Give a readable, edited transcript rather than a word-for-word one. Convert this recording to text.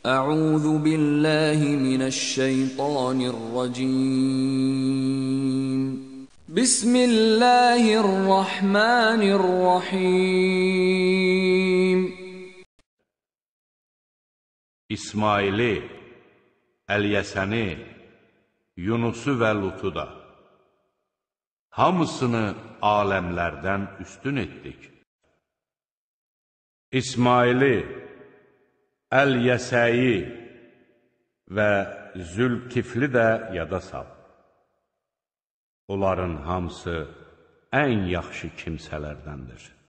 أعوذ بالله من الشيطان الرجيم بسم الله الرحمن الرحيم İsmaili, Əlyəsəni, Yunusu və Lutu da hamısını aləmlərdən üstün etdik. İsmaili, Əlyəsəyi və Zülkifli də yada sal. Onların hamısı ən yaxşı kimsələrdəndir.